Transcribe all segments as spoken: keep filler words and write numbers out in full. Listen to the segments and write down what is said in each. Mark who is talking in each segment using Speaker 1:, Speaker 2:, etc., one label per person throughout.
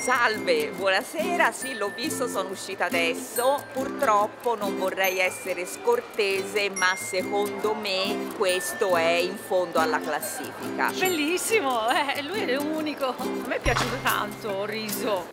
Speaker 1: Salve, buonasera, sì, l'ho visto, sono uscita adesso. Purtroppo non vorrei essere scortese, ma secondo me questo è in fondo alla classifica.
Speaker 2: Bellissimo, eh, lui è unico. A me è piaciuto tanto, ho riso.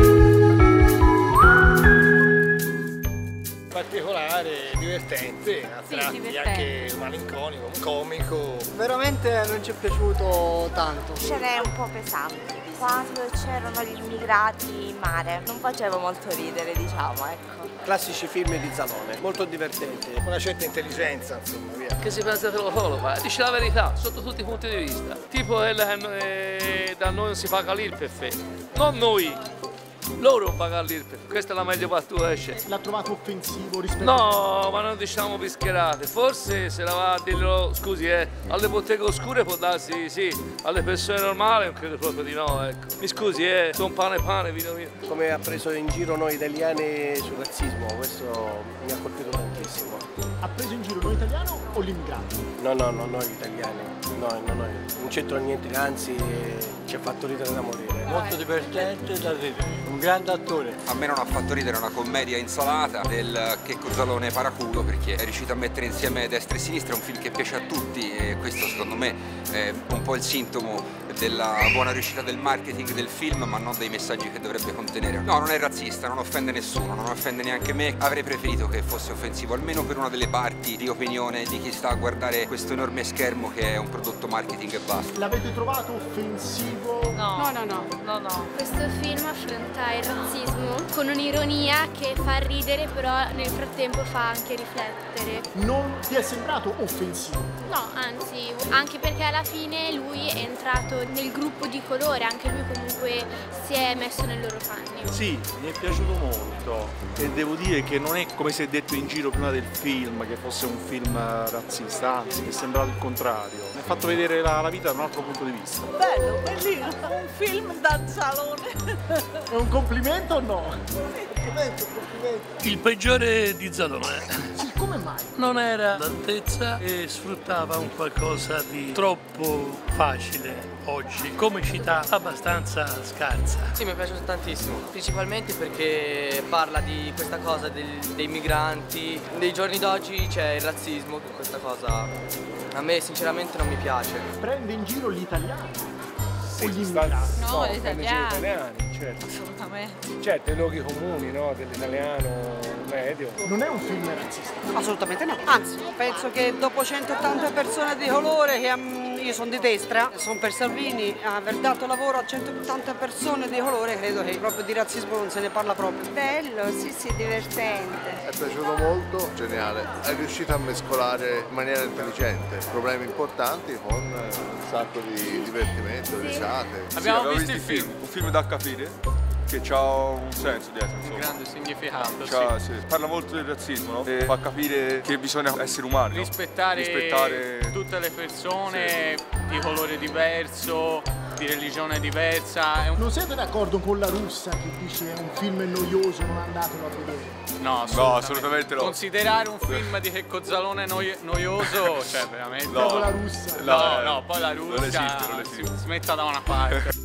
Speaker 3: Particolare, divertente, a
Speaker 2: Sì,
Speaker 3: tratti
Speaker 2: divertente.
Speaker 3: anche malinconico, comico.
Speaker 4: Veramente non ci è piaciuto tanto.
Speaker 5: Scene un po' pesanti. Quando c'erano gli immigrati in mare non faceva molto ridere, diciamo, ecco.
Speaker 4: Classici film di Zalone, molto divertenti.
Speaker 3: Una certa intelligenza, insomma, via.
Speaker 6: Che si pensa per lo solo, ma dice la verità sotto tutti i punti di vista. Tipo quella che eh, da noi non si paga l'I R P E F, non noi, loro pagano l'I R P E F, questa è la meglio battuta esce.
Speaker 7: L'ha trovato offensivo rispetto
Speaker 6: No, ma non diciamo pischerate, forse se la va a dirlo, scusi eh, alle botteghe oscure può darsi sì, alle persone normali non credo proprio di no, ecco. Mi scusi eh, sono pane pane, vino vino.
Speaker 4: Come ha preso in giro noi italiani sul razzismo, questo mi ha colpito tantissimo.
Speaker 7: Ha preso in giro noi italiani o l'immigrato?
Speaker 4: No, no, no, noi italiani, no, no, noi. Non c'entra niente, anzi ci ha fatto ridere da morire.
Speaker 8: Molto divertente da ridere, un grande attore.
Speaker 9: A me non ha fatto ridere una commedia insalata del Checco Zalone paraculo, perché è riuscito a mettere insieme destra e sinistra, è un film che piace a tutti e questo secondo me è un po' il sintomo della buona riuscita del marketing del film, ma non dei messaggi che dovrebbe contenere. No, non è razzista, non offende nessuno, non offende neanche me. Avrei preferito che fosse offensivo almeno per una delle parti di opinione di chi sta a guardare questo enorme schermo che è un prodotto marketing e basta.
Speaker 7: L'avete trovato offensivo?
Speaker 2: No,
Speaker 10: No, no, no.
Speaker 2: no, no.
Speaker 10: Questo film affronta il razzismo con un'ironia che fa ridere, però nel frattempo fa anche riflettere.
Speaker 7: Non ti è sembrato offensivo?
Speaker 10: No, anzi, anche perché alla fine lui è entrato nel gruppo di colore, anche lui comunque si è messo nei loro panni.
Speaker 11: Sì, mi è piaciuto molto e devo dire che non è come si è detto in giro prima del film, che fosse un film razzista, anzi mi è sembrato il contrario. Mi ha fatto vedere la, la vita da un altro punto di vista.
Speaker 2: Bello, bellino, un film da Zalone.
Speaker 7: È un complimento o no?
Speaker 4: Complimento, complimento.
Speaker 6: Il peggiore di Zalone.
Speaker 7: Sì, come mai?
Speaker 6: Non era all'altezza e sfruttava un qualcosa di troppo facile oggi, comicità abbastanza scarsa.
Speaker 12: Sì, mi è piaciuto tantissimo, principalmente perché parla di questa cosa del, dei migranti. Nei giorni d'oggi c'è il razzismo, questa cosa a me sinceramente non mi piace.
Speaker 7: Prende in giro gli italiani o gli
Speaker 3: sta-
Speaker 7: immigrati?
Speaker 2: No,
Speaker 3: no,
Speaker 2: gli
Speaker 3: prende in giro gli
Speaker 2: italiani.
Speaker 3: italiani, certo.
Speaker 2: Assolutamente.
Speaker 3: Certo, i luoghi comuni, no, dell'italiano medio.
Speaker 7: Non è un film razzista?
Speaker 4: Assolutamente no. Anzi, penso che dopo centottanta persone di colore, che um, io sono di destra, sono per Salvini, aver dato lavoro a centottanta persone di colore, credo che proprio di razzismo non se ne parla proprio.
Speaker 5: Bello, sì, sì, divertente.
Speaker 13: È piaciuto molto, geniale. È riuscito a mescolare in maniera intelligente problemi importanti con un sacco di divertimento, risate.
Speaker 14: Abbiamo visto il film, un film da capire, che ha un senso dietro, insomma.
Speaker 12: Un grande significato,
Speaker 14: C'ha-
Speaker 12: sì.
Speaker 14: sì. Parla molto del razzismo, no? E fa capire che bisogna essere umani, no?
Speaker 12: Rispettare,
Speaker 14: Rispettare
Speaker 12: tutte le persone di colore diverso, di religione diversa. È un...
Speaker 7: Non siete d'accordo con la Russa che dice è un film noioso, non andatelo a vedere?
Speaker 12: No, assolutamente.
Speaker 14: No, assolutamente no.
Speaker 12: Considerare un film di Checco Zalone noi- noioso, cioè veramente...
Speaker 7: Proprio la Russa.
Speaker 12: No,
Speaker 14: eh,
Speaker 12: no, poi la
Speaker 14: non
Speaker 12: Russia
Speaker 14: esiste, non esiste.
Speaker 12: si, si metta da una parte.